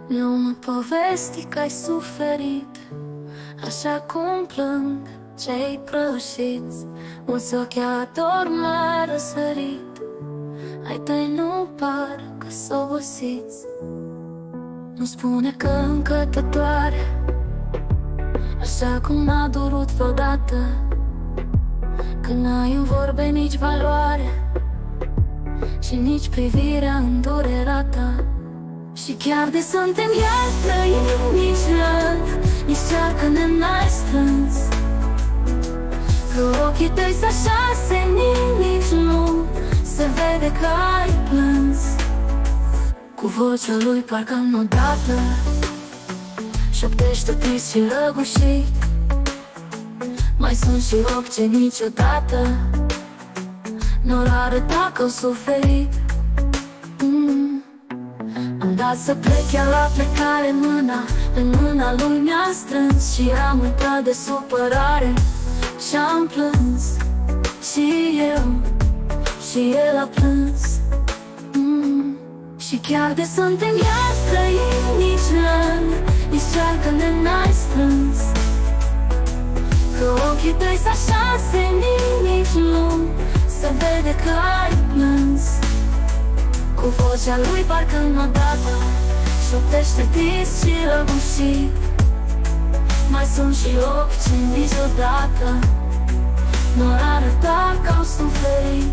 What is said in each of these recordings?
Nu mă povesti că ai suferit așa cum plâng cei prășiți. Mulți ochi adorm la răsărit, ai tăi nu par că s-o obosiți. Nu spune că încă te doare așa cum n-a durut vreodată, că n-ai în vorbe nici valoare și nici privirea în durerea ta. Și chiar de suntem iar străini, nici rău, nici cearcă-ne n-ai strâns, că ochii tăi s-așa senin, nici nu se vede că ai plâns. Cu vocea lui parcă n-odată șoptește trist și răgușit, mai sunt și ochi ce niciodată n-or arăta că-au suferit. Am dat să plec, iar la plecare mâna în mâna lui mi-a strâns, și am uitat de supărare și-am plâns. Și eu, și el a plâns. Și chiar de suntem iar străini, nici răni, nici cearcă-ne n-ai strâns, că ochii tăi s-așa senin, nici nu se vede că ai plâns. Cu vocea lui parcă n-odată șoptește trist și răgușit, mai sunt și ochi ce niciodată n-or arăta că au suferit.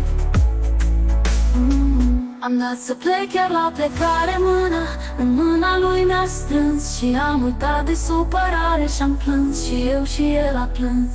Am dat să plec, iar la plecare mâna în mâna lui mi-a strâns, și am uitat de supărare și-am plâns. Și eu, și el a plâns.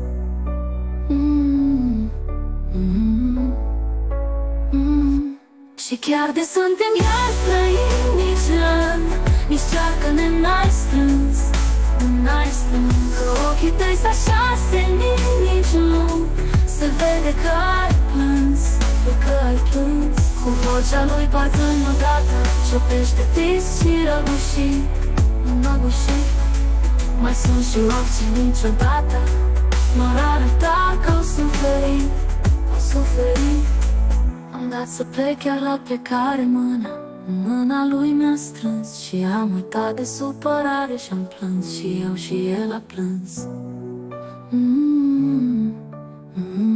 Și chiar de suntem iar străini, nici răni, nici cearcă-ne n-ai strâns, n-ai strâns, că ochii tăi s-așa senin, nici nu se vede că ai plâns, că ai plâns. Cu vocea lui parcă n-odată șoptește trist și răgușit, răgușit, mai sunt și ochi ce niciodată n-or arăta că au suferit, au suferit. Am dat să plec, iar la plecare mâna în mâna lui mi-a strâns, și am uitat de supărare și-am plâns. Și eu, și el a plâns.